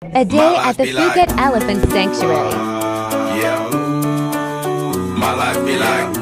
A day at the Phuket Elephant Sanctuary. Yeah, my life be like